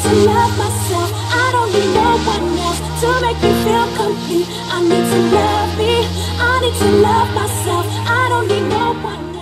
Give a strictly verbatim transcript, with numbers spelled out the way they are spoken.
to love myself. I don't need no one else to make me feel complete. I need to love me. I need to love myself. I don't need no one else.